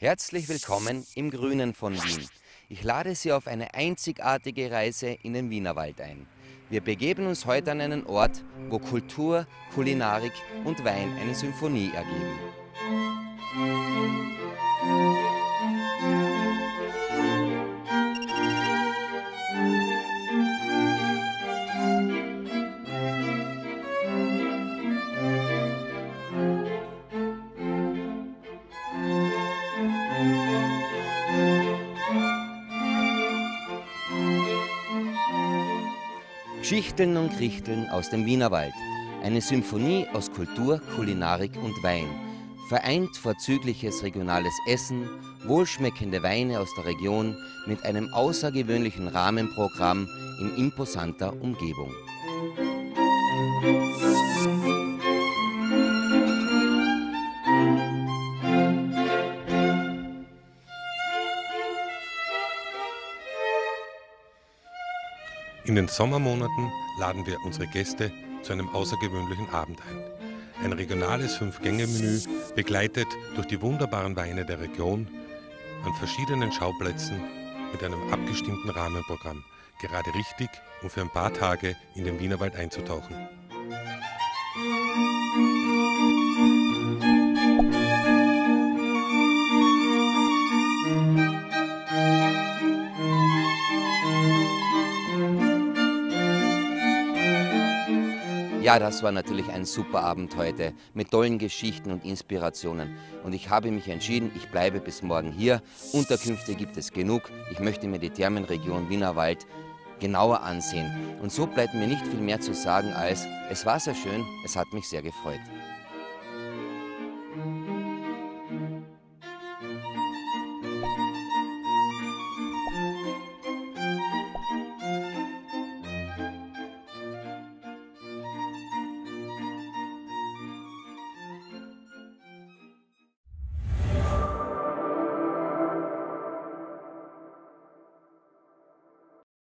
Herzlich willkommen im Grünen von Wien. Ich lade Sie auf eine einzigartige Reise in den Wienerwald ein. Wir begeben uns heute an einen Ort, wo Kultur, Kulinarik und Wein eine Symphonie ergeben. Schichteln und Krichteln aus dem Wienerwald. Eine Symphonie aus Kultur, Kulinarik und Wein. Vereint vorzügliches regionales Essen, wohlschmeckende Weine aus der Region mit einem außergewöhnlichen Rahmenprogramm in imposanter Umgebung. In den Sommermonaten laden wir unsere Gäste zu einem außergewöhnlichen Abend ein. Ein regionales 5-Gänge-Menü, begleitet durch die wunderbaren Weine der Region, an verschiedenen Schauplätzen mit einem abgestimmten Rahmenprogramm. Gerade richtig, um für ein paar Tage in den Wienerwald einzutauchen. Ja, das war natürlich ein super Abend heute mit tollen Geschichten und Inspirationen. Und ich habe mich entschieden, ich bleibe bis morgen hier. Unterkünfte gibt es genug. Ich möchte mir die Thermenregion Wienerwald genauer ansehen. Und so bleibt mir nicht viel mehr zu sagen als, es war sehr schön, es hat mich sehr gefreut.